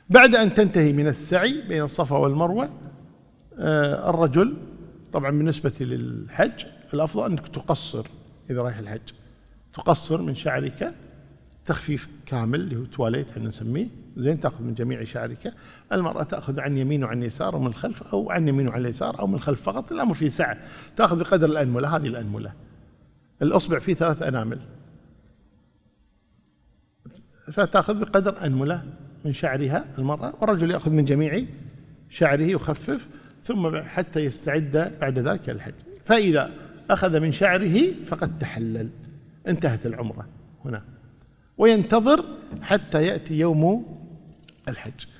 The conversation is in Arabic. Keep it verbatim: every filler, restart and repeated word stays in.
بعد أن تنتهي من السعي بين الصفا والمروة، الرجل طبعا بالنسبة للحج الأفضل أنك تقصر. إذا رايح الحج تقصر من شعرك تخفيف كامل اللي هو تواليت احنا نسميه، زين، تأخذ من جميع شعرك. المرأة تأخذ عن يمين وعن يسار ومن الخلف، أو عن يمين وعن اليسار أو من الخلف فقط، الأمر فيه سعة. تأخذ بقدر الأنملة، هذه الأنملة، الأصبع فيه ثلاث أنامل، فتأخذ بقدر أنملة من شعرها المرأة، والرجل يأخذ من جميع شعره يخفف، ثم حتى يستعد بعد ذلك الحج. فإذا أخذ من شعره فقد تحلل، انتهت العمرة هنا، وينتظر حتى يأتي يوم الحج.